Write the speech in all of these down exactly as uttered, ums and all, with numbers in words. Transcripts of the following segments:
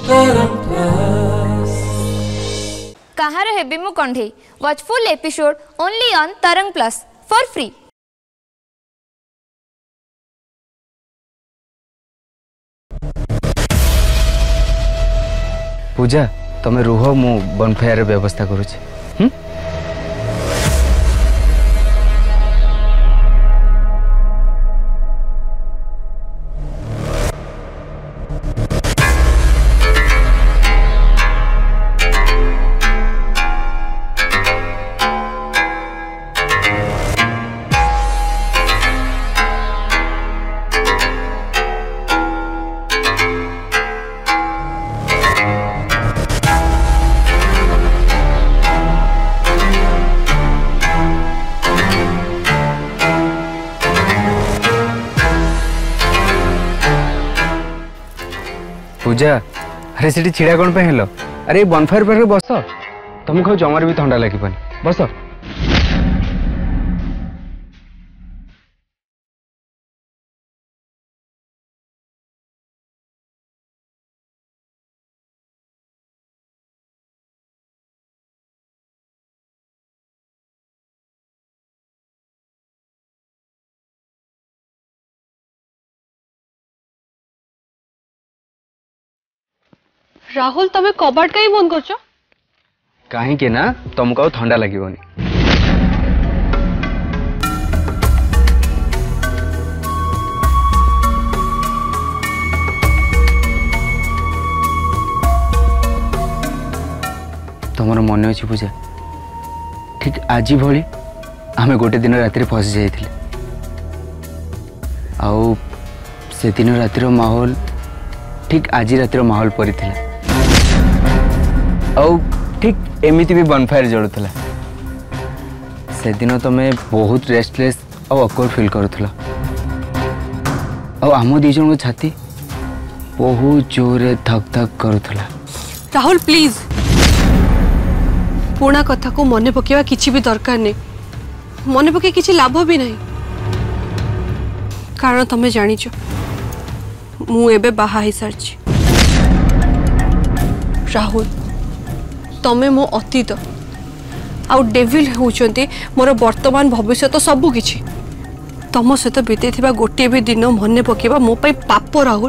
कहार हेबी मु कंढे watch full episode only on Tarang plus for free. Pooja तुम रुह मु बनफायर व्यवस्था करुचे। पूजा अरे सीटी छिड़ा कौन पे हेलो? अरे बनफायर पर बस तुमको जमार भी ठंडा लगे बस। राहुल तमें कबाट कहीं बंद कर कहीं ना तुमको ठंडा लगे तुम मन अच्छी पूजा ठीक आज भली आम गोटे दिन राति फसी जाइए आउ से दिन रातिर माहौल ठीक आज रातिर माहौल परी थिला आउ ठीक एमिति भी बनफायर जलुला से दिन तुम बहुत रेस्टलेस और ऑकवर्ड फील करुला आम दी जन छाती बहुत जोरे धक धक करुला। राहुल प्लीज पुणा कथा को मन पकेवा किछि भी दरकार नहीं, मन पके किछि लाभ भी नहीं कारण तुम जानिच मु एबे बाहा ही सारछि। राहुल तमें मो अतीत आउ डेविल होउचंती मोर वर्तमान भविष्य तो सबु किछि तम सहित बीते थिबा गोटे भी दिन मन पकेबा मो पई पाप। राहुल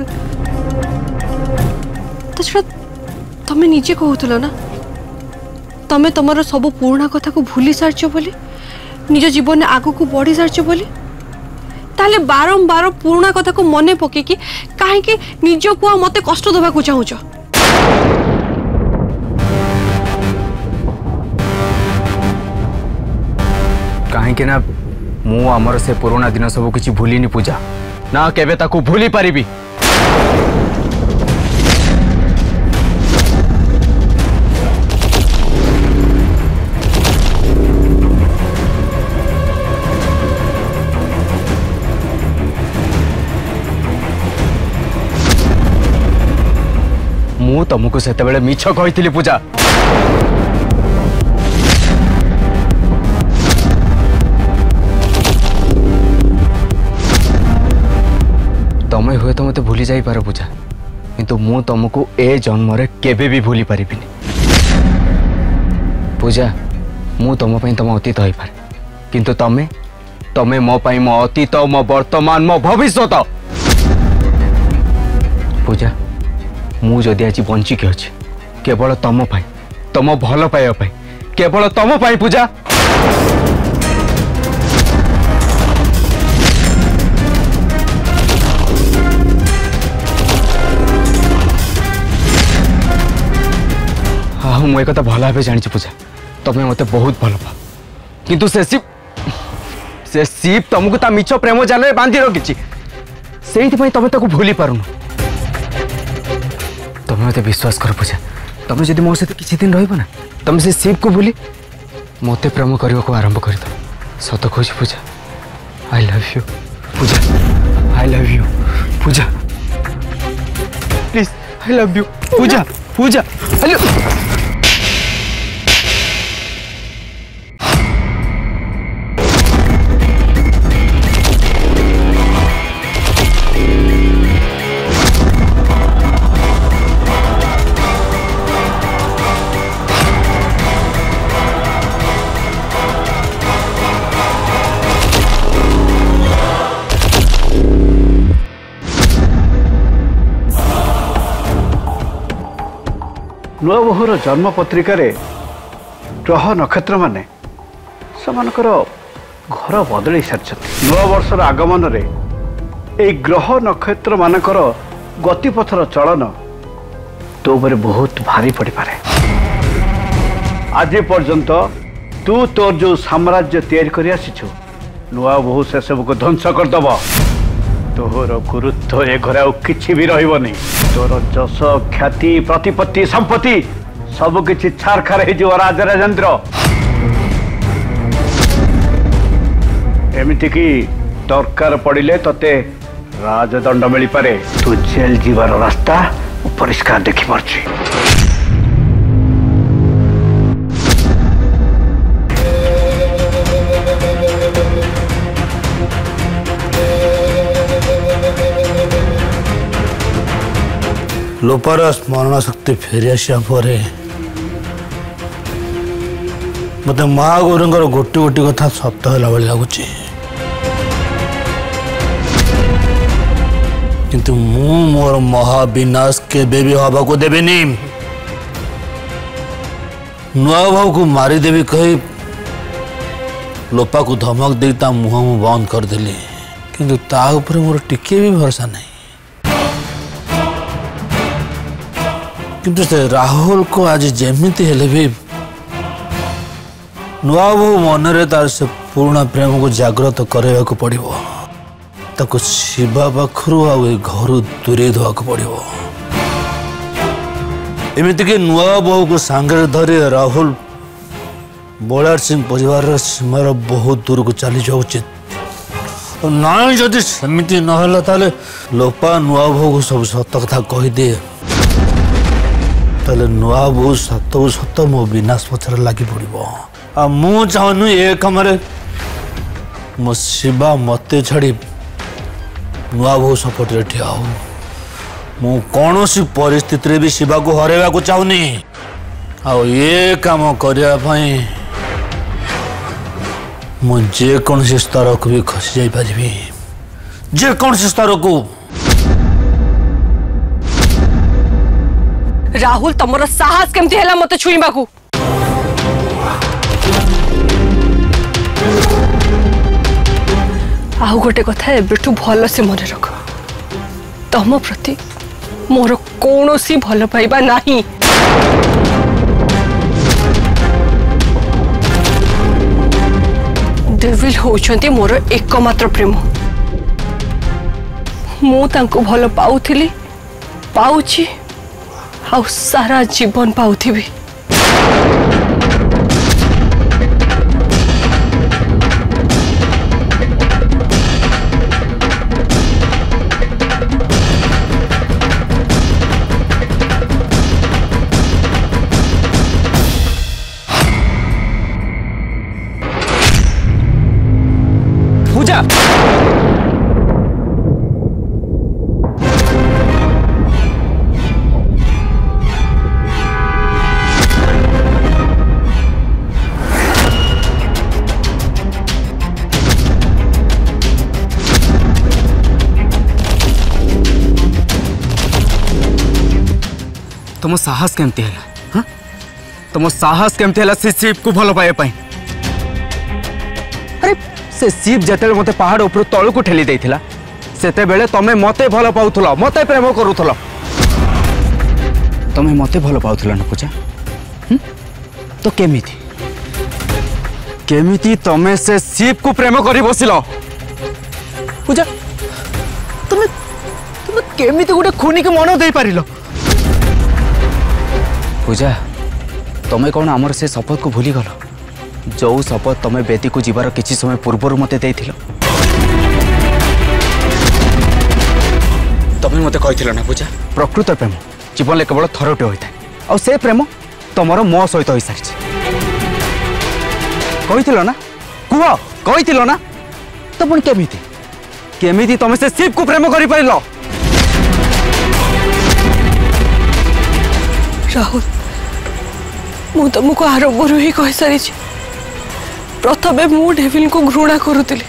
तो तमें निजे कहूथलो ना तमें तुमर सब पुराना कथा को भूली सारछ बोली निज जीवन आगो को बढ़ी सारछ बोली ताले बारंबार पुराना कथा को मन पके कि काहे कि निज को मते कष्ट देबा को चाहूछ। कहीं ना मु आमर से पुराना दिन सब किसी भूलिनी पूजा ना केबे ताकू भूली पारिबी। मु तुमको सेते बेले मिछ कहिथिली पूजा तमें हुए तो मत भूली जाई पार पूजा किंतु मु तुमको ए जन्म रे केबे भी भूली पारिबिनी। पूजा मु तुम पई तुम अतीत होई पार किंतु तमे तमे मो पई मो अतीत मो वर्तमान मो भविष्यत। पूजा मु जदि आज बंचिकी अच्छी केवल तुम पाई तुम भल पाइबा पाई केवल तुम पाई पूजा। हाँ मुझे कथा भल भाव जानी पूजा तुम्हें मत बहुत भल पा किंतु से शिव से शिव तुमको ता मिछ प्रेम जाल बांधि रखी से तुम ताको भूली पारुन। तुम मत विश्वास कर पूजा तुम जब मो सहित किसी दिन रहा तुम से शिव को भूली मत प्रेम करने को आरंभ कर दो। सत कहूँ Pooja I love you Pooja I love you Pooja please I love you Pooja Pooja hello नुआ बोहूर जन्म पत्रिकार ग्रह नक्षत्र माने सेमानकर घर बदल सारी नुआ वर्षर आगमन रे ए ग्रह नक्षत्र मानकर गतिपथर चलन तो उपरे बहुत भारी पड़ पारे। आज पर्यंत तू तोर जो साम्राज्य तैयारी कर आसीछु नुआ बहु से सब को ध्वंस करदब। तोहर गुरुत्व ए घरे आ किछि भी रहबनी। तोर जस ख्याति प्रतिपत्ति संपत्ति सब किछि छारखार हे जो राजा राजेंद्र। एमिति की दरकार पड़िले तते राजदंड मिल पारे। तू जेल जीवार रास्ता परिष्कार देखि पारछि। लोपार स्मरण शक्ति फेरी आसा मत महागौर गोटे गोटे कथा सत्य है लगुच किंतु मु मोर महाविनाश केबे भी हवा को देवेनी। नुआ भाव को मारिदेवी कही लोपा को धमक दे मुह मु बंद करदेली किंतु ता ऊपर मोर टिके भी भरोसा नहीं। किंतु से राहुल को आज जेमिति हेले भी नुआ बहु मनरे तार से पूर्ण प्रेम को जागृत करने को पड़िबो। ताको शिवा पाखरु आ घर दूरे धोक पड़िबो। एमिति कि नुआ बहु को सांगे धरी राहुल बलियार सिंह परिवार सीमार बहुत दूर को चली जाओ उचित। और ना जदि सेमिति नहला ताले लोपा नुआ बहु को सब सत कथा कहि दे ताले नुआ बहु सत सत मो विनाश पथर लगी पड़िबो। आ मु चाहनु ए कमरे मो शिवा मते छड़ी नुआ बहु सपोर्ट रे ठिया हो। मु कौनसी परिस्थिति रे भी शिवा को हरेवा को चाहूनी। आ ये काम करिया भाई मु जे कौन से स्तर को भी खसी जाई पारिबी। जे कौन से स्तर को राहुल तमर साहस केमती हैला मते छुईबा को। आउ गोटे कथा एबेठू भल से मन रख तम प्रति मोर कौनसी भल पाइबा नहीं। डेविल होउछंती मोर एकमात्र प्रेम। मु तांको भल पाउथिली पाउछि आउ सारा जीवन पाउथिबी। पूजा तुम साहस केमती है हाँ? तुम साहस केमती है से शिव को भल पाए पाई। अरे से शिव जेते मते पहाड़ ऊपर तल को ठेली देइथिला सेते बेले तमे मते भल पाउथलो मते प्रेम करूथलो। तमे मते भल पाउथलो न पूजा हम तो केमिति केमिति तमे से शिव को प्रेम करी बसिलो। पूजा तमे तमे केमिति गोटे खूनी के मन देई पारिलो। पूजा तमें कौन आमर से शपथ को भूली गल जो शपथ तमें बेदी को जीवार किसी समय पूर्वर मते देइथिलो। तमें मते कहिथिलो ना पूजा प्रकृत प्रेम जीवन केवल थरटे होता है और से प्रेम तुमर मो सहित हो सारी कहिथिलो ना कुह कहिथिलो ना तो पुणी केमिति केमिति तमें से शिव को प्रेम करि पाइलो। राहुल मु तुमको आरंभ ही कह सारी प्रथमे मु डेविल को घृणा करुली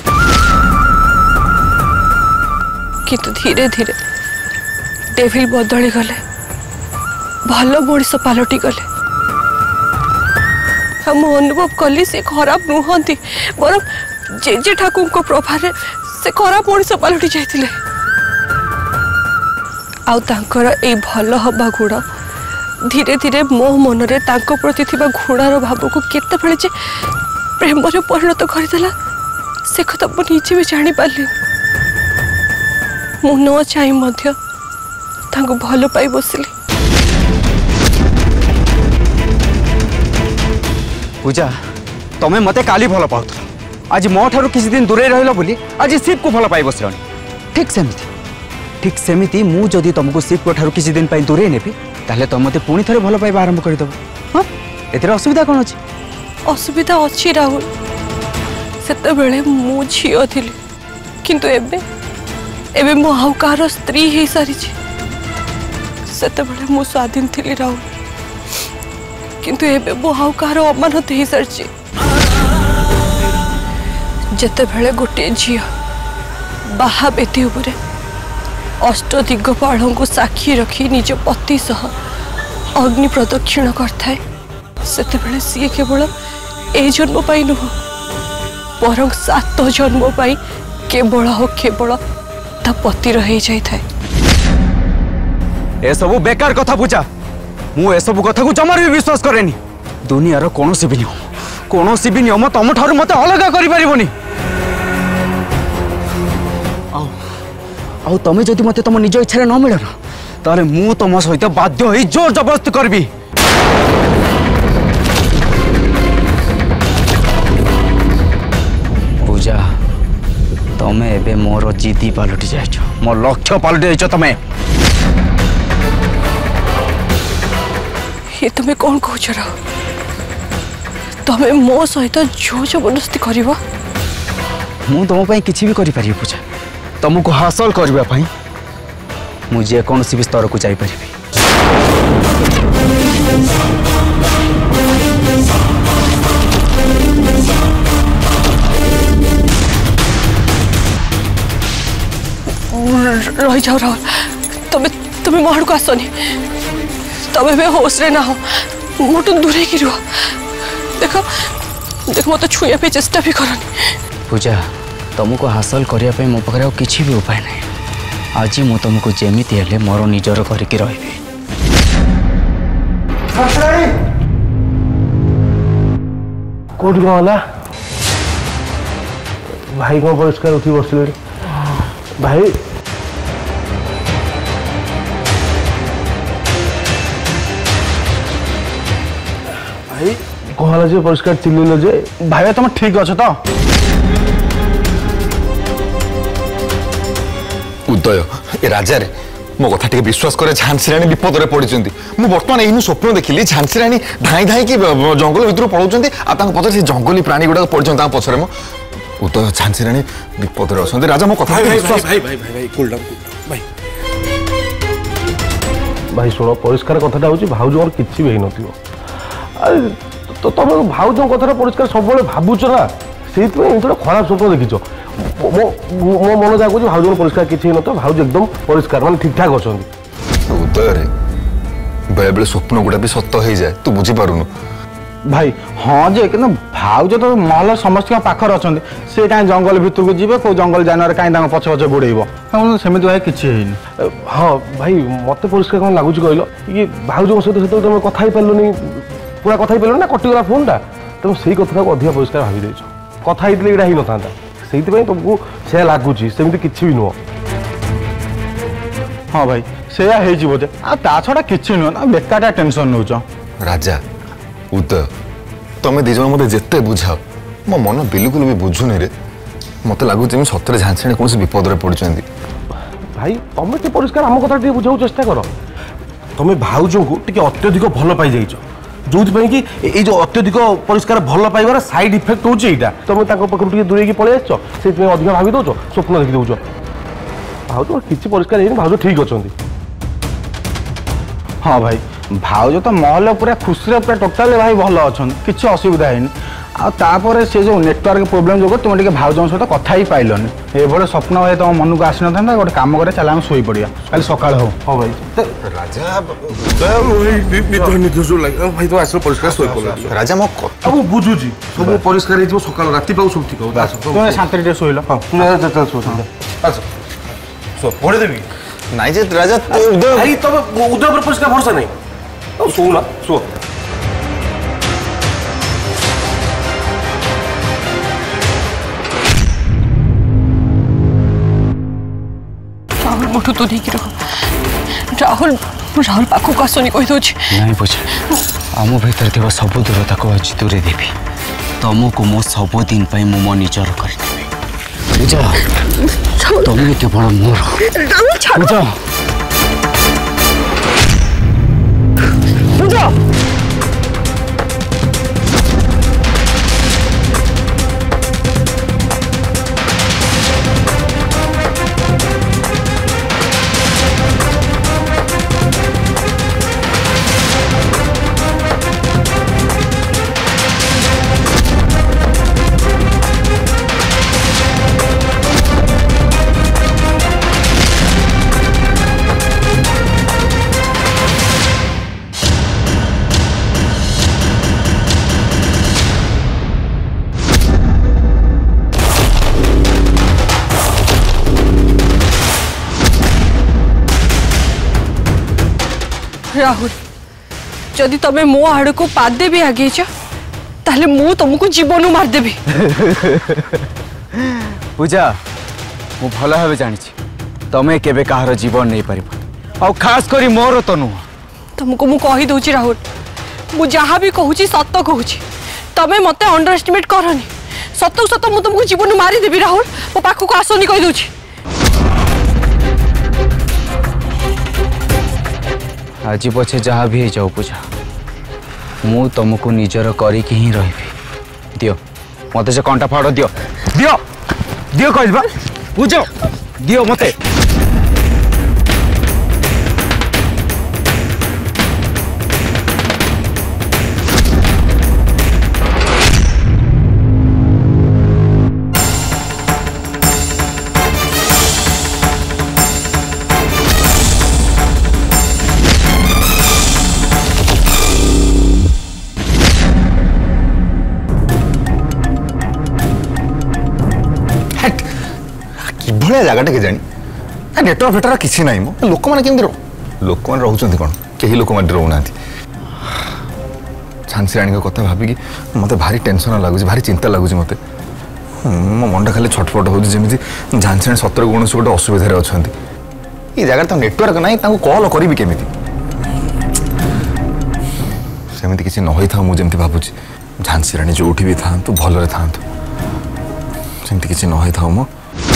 किंतु धीरे धीरे डेविल बदली गले भल मनीष पलटि गले मु अनुभव कली से खराब नुहति बर जेजे ठाकुर को प्रभाव से खराब मनीष पलटि जाते आउर ए भल हवा गुण धीरे धीरे मो मन रे तांको प्रति थिबा घृणार भाव को केते बेले जे प्रेम रे परिणत करदेला से कथा मु निजे भी जानी पारली मु न चाहि मध्य तांको भल पाई बसली। पूजा तमें मते काली भल पाउथला आज मो ठारू किसी दिन दूरे रहिला बोली आज शिव को भल पाई बसलनी ठीक सेमिति ठीक सेमिति मु जदि तुमको शिव को ठारू किसी दिन पाई दूरे नेबी ताले तुम मते पुणी थरे भल पाइबा आरंभ कर दबो हां एतिर असुविधा कोन अछि असुविधा अछि राहुल सेते बेले मु झियो थिली किंतु एबे एबे मु हाउ कार स्त्री हे सारी छी सेते बेले मु स्वाधीन थिली राहुल किंतु एबे मु हाउ कार अमानत हे सारी छी जते बेले गोटे झियो बाहा बेटी उपरे अष्ट दिग्गपाल को साक्षी रखी निज पति सह अग्नि प्रदक्षिण करथाए सेतेबेले सी केवल ए जन्म पाई नुह बरं सात जन्म पाई केवल हो केवल ता पति रही जाई थाए ए सब बेकार कथा पूजा मु ए सब कथा को जमार भी विश्वास करेनी दुनिया रो कोनोसी भी नियम कोनोसी भी नियम तम ठारू मते अलग करि परिबोनी आउ तमे जदि मते तम निज इच्छा न मिलन ताले मु तम सहित बाध्य होई जोर जबरदस्ती करबी। पूजा तमे एबे मोर जिदी पालटी जाइछ मो लक्ष्य पालटी जाइछ तमे ये तमे कौन कहछ रा तमे मो सहित जो जबरदस्ती करबो मु तम पई किछि भी करि पारि पूजा तुमको हासिल करने मुझे कौन सी भी स्तर को जाई परिबी। रही जाओ राहुल तुम्हें तुम्हें मोहन को आसनी तबे मैं होश रे ना हो मोटू दूरे की रुआ देखो देखो मत छुआ पे चेष्टा भी करनी। पूजा तुमको हासिल करने मो पाखे किसी भी उपाय नहीं आज मु तुमको जेमिति हेले मोर निजर करके रही कौटी कौन है भाई कौन परिष्कार उठी बसले भाई भाई कहला जे परिष्कार चिल्लिल जे भाई तुम ठीक अछ तो उदय ए राजा रे मो कथा टिके विश्वास करे झांसी रानी विपद रे पड़िचंती मु वर्तमान एनु स्वप्न देखिली झांसी रानी धाई धाई की जंगल भितर पळौचंती आ तांको पछरे से जंगली प्राणी गुडा पड़िचंती ता पछरे मो उदय झांसी रानी विपद रे असंती राजा मो कथा विश्वास भाई भाई भाई भाई कूल डाउन भाई भाई सुनो परिष्कार कथाटा होची भाउज और किछि भी नथियो अरे तो तुम भाउज कथा परिष्कार सब भावुच ना से खराब स्वप्न देखिच मो मो मन जहाँ कह भाउज परिष्कार किसी न तो भाउज एकदम परिष्कार मान ठीक ठाक अच्छा उदय रे बेले बेले स्वप्न गुड़ा भी सत्य हो जाए तू बुझी पारुनु भाई हाँ जे कि भाउज तो महल समस्त पाखर अच्छा सी कहीं जंगल भितर को जी कौ जंगल जानवर कहीं पछ पछ गोड़ेब सेमती भाई किसी हाँ भाई मत परिष्कार कौन लगुच कहल ये भाउज सहित से तुम कथा पारे पूरा कथा पारे ना कटिगला फोनटा तुम से कथा को अधिक परिष्कार भावी देच कथा होते यहाँ हो ना से तुमको से लगुच सेमती किसी भी नुह हाँ भाई से ता छड़ा किसी नुह ना बेकार टेंशन नौ राजा उदय तुम दिज मत जिते बुझाओ मो मन बिल्कुल भी बुझुनी रे मत लगुच सतरे झांसी कौन विपद में पड़ते भाई तुम टे परिष्कार आम कथा टे बुझाऊ चेष्टा कर तुम भाउज को टे अत्यधिक भल पाई जाइछ जो कि ये जो अत्यधिक परिष्कार भल पाइबार साइड इफेक्ट होची एटा तुम पाखु टे दूरे पलि आस से अधिक भावी दौच स्वप्न देखी दौच भाउज किसी परिष्कार भाउज ठीक अच्छा हाँ भाई भाउज तो महल पूरा खुशी पूरा टोटाली भाई भल अच्छा किसी असुविधा है आपर से जो नेटवर्क प्रोब्लेम जो तुम टे भाउज सहित कथा ही पाइलनि ये स्वप्न भाई तुम मन को आसी ना गोटे कम करे चल आम शोई पड़ा कल सका हो हाँ भाई राजा भाई तो आस परिष्कार शोई पड़ा राजा मो कथा मु बुझुची सब परिष्कार हो सकाल राति पाऊ सब ठीक हो तुम शांति शोल हाँ पढ़े देवी नाई जे राजा भाई तुम उदय पर परिष्कार भरोसा नहीं शो ना शो राहुल मोटू तो नहीं रहो राहुल राहुल पाखक आसनी कही दौर नहीं पूजा आम भीतर थी सब दूरता को आज दूरे देवी तुमको मो सब दिन मो मो निजर करदेवी पूजा तुम केवल मोर पूजा पूजा राहुल जदि तमें मो आड़ को पादे भी आगे ताले मु तुमको जीवन मारदेवी पूजा मु भल भाव जानी तमें केबे कहार जीवन नहीं पार आ खास करी मोर तो नुह तुमको मु कही दउची राहुल मु जहाँ भी कहूची सत कहूची तमें मते अंडर एस्टिमेट करनी सत सत मु तुमको जीवन मारिदेवी राहुल मो पाखक आसनी कही दउची आज पछे जहाँ भी जाऊ पूजा मु तुमको निजर करिकी ही रही दियो मत से कंटा फाड़ दियो दियो दियो कह पूजा दियो मते किभलिया जगटा के जानी नेटवर्क फेटर किसी ना मो लोक मैंने केमती लोक मैंने रोच कौन कहीं लोक मैंने रोना झांसी राणी कथा भाविकी मत भारी टेंशन लगुच भारी चिंता लगुच मत मो मन खाली छटपट हो जमी झांसी राणी सतर कौन गोटे असुविधा अच्छा ये जगह तो नेटवर्क ना कल करी केमी सेमती किसी न था मुझे भावुची झांसी राणी जो भी था भलरे था सेमती किसी न था मो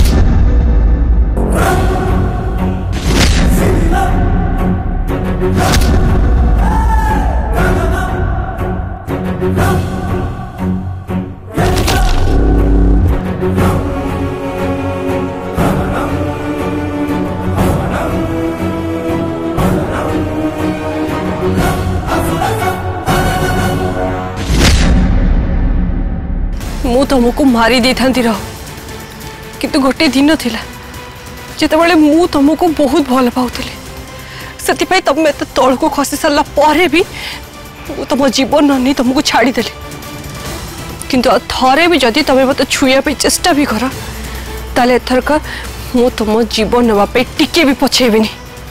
मु तुमको मारी दे था रहो किंतु गोटे दिन थिला जितेबाला मु तुमको बहुत भल पाऊली से तुम एत तल को खसी सारा पर भी तुम जीवन नहीं तुमको छाड़ीदेली किंतु थरे भी जदि तुम मत छुआ चेष्टा भी कर ताले एथरक मु तुम जीवन नापी टिके भी पछेबी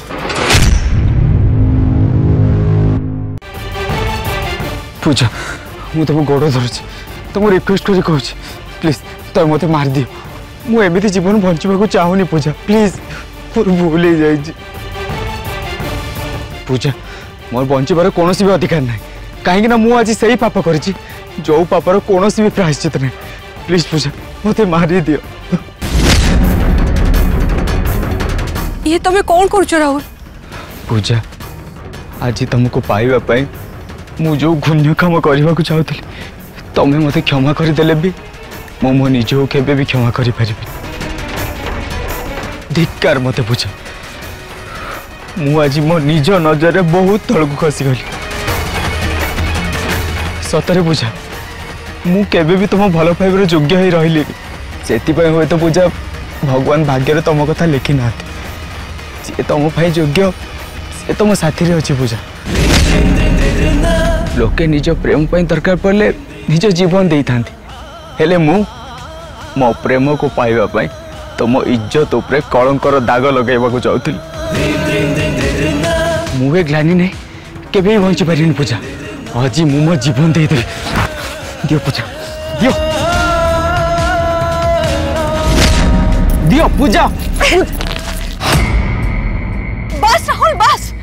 पूजा मु तुम गोड़ धरुची तुम रिक्वेस्ट कर कहूँ प्लीज तुम मत मार दियो मु एमती जीवन बंचा चाहूनी पूजा प्लीज मोर भूल हो जाए पूजा मोर बचार कौन भी अधिकार ना कहीं मुझे से ही पाप कर जो पापर कौन भी प्रायश्चित ना प्लीज पूजा मत मारी दियो ये तुम्हें कौन कर राहुल पूजा आज तुमको पाइबापी मु जो घून्य कम करने को चाहूली तुम्हें मत क्षमा करदेले भी मो मो निज के भी क्षमा करि धिक्कार मत पूजा मु आज मो निज नजर में बहुत तलक खसी गली सतरे पूजा मु केबे भी तुम भल पाइबार योग्य ही रही से हुए तो पूजा भगवान भाग्य तुम कथा लिखि ना सी तुम योग्य से तुम साथी रे अच्छी पूजा लोके निज प्रेम पर दरकार पड़े निज जीवन दे था हेले मु मो प्रेम को पाइबा पाई तुम इज्जत उपरे कलंकर दाग लगेबा चाहूली मुझे ग्लानी नहीं केबे बंची पारिनी पूजा आज मु मो जीवन दे देवी दियो पूजा दियो दियो पूजा बस राहुल बस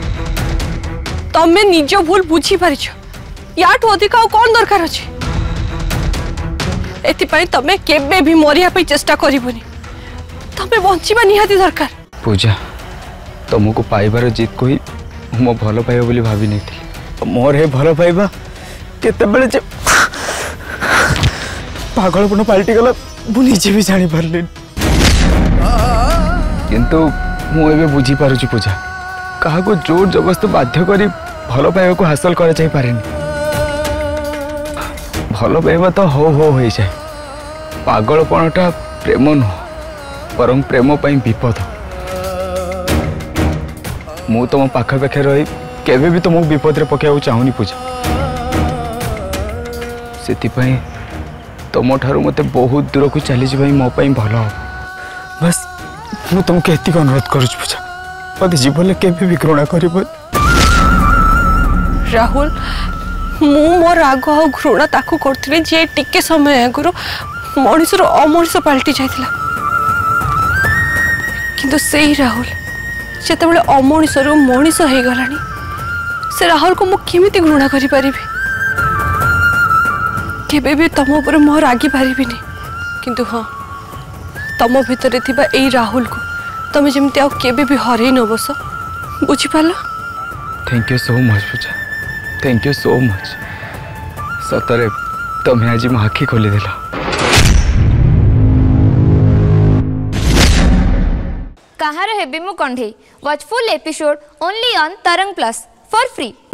तमें निज भूल बुझी पारिछ याठू अधिक आ कौन दरकार अछि एतिपाई तमें केबे भी मरिया पे चेष्टा करिबोनी तमें बंचिबा निहाती दरकार पूजा तुमको पाइबार जीत को ही मो भल पाइबा बोली भाभी नहीं थी मोर हे भल पाइबा केतेबेले जे पागलपन पलटि गला मु निजे भी जानी पारली किंतु मु एबे बुझी पारुची पूजा कहा को जोर जबरदस्त बाध्य करी भल पाइबा को हासिल करे चाहि पारेनी भल पाइबा तो हो हो हो जाए पागलपनटा प्रेम नुह परम प्रेम पई विपद मु तुम पाख पाखे रही केबे भी तुमको विपद रे पकेया चाहूनी पूजा से तुम ठारू मते बहुत दूर को चली जाई मो पई भल हो बस मु तुमको एतिक अनुरोध करूछ पूजा मत जीवन केबे भी घृणा करिबो राहुल मु मो राग आ घृणा ताकू करथिले जे टिके समय आगुरो मनुष्यर अमनुष्य पलटि जाइथिला किंतु सेही राहुल जेतेबेले अमनुष्यर मनीष हो गलानी से राहुल को मु केमिति घृणा करि परिबी केबे भी तम ऊपर मो रागी पारिबिनी किंतु हाँ तम भितर थिबा एई राहुल को तमे जेमति आ केबे भी हरै न बस बुझी पाला thank you so much Pooja thank you so much सतरे तुम्हें आज मो आखि खोली देला कहार हेबी मु कंढे watch full episode only on Tarang plus for free.